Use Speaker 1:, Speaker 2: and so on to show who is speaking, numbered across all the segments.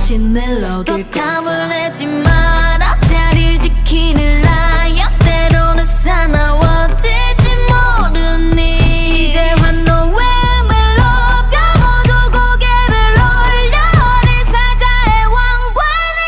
Speaker 1: 멈춘 멜로디를
Speaker 2: 또 탐을 내지 마라. 자리를 지키는 라이언. 때로는 사나워질지 모르니. 이제 환호의 멜로디 모두 고개를 올려. 어린 사자의 왕관을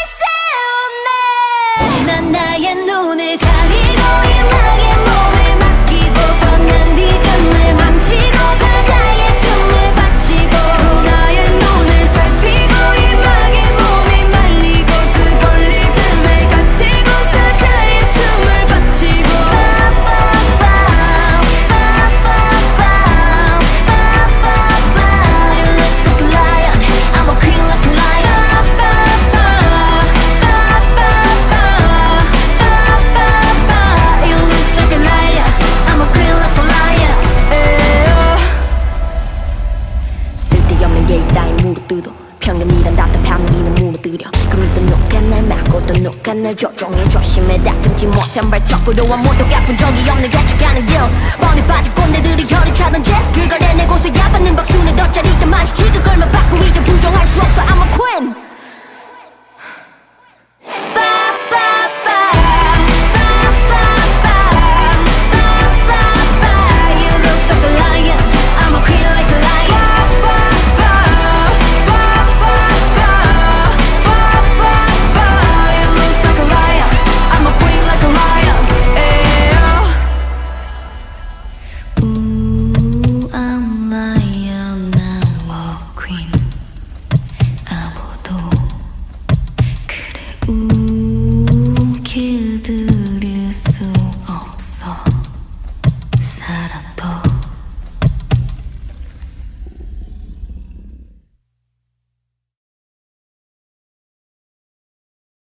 Speaker 2: 세우네.
Speaker 1: 난 나의 눈을 가리고 음악에 몸을 맡기고 뻔한 비전을 망치고 사자의 춤을 바치고 나의 눈을 살피고 음악에 몸이 말리고 뜨거운 리듬에 갇히고 사자의 춤을 바치고
Speaker 2: You look like a lion, I'm a queen like a lion.
Speaker 1: You look like a liar, I'm a queen like a liar. 쓸데없는 예의 따윈 무릎뜨도 평균이란 답답한 우리는 무너뜨려 그 믿은 누가 날 막고 또 누가 날 조종해 조심해 다듬지 못한 발톱으로 아무도 갚은 적이 없는 개척하는 길 뻔히 빠질 꼰대들이 혀를 차던지 그걸 해내고서 야받는 박수는 덧자리다 마주치 그걸만 받고 이제 부정할 수 없어 I'm a queen. 길들일 수 없어 살아도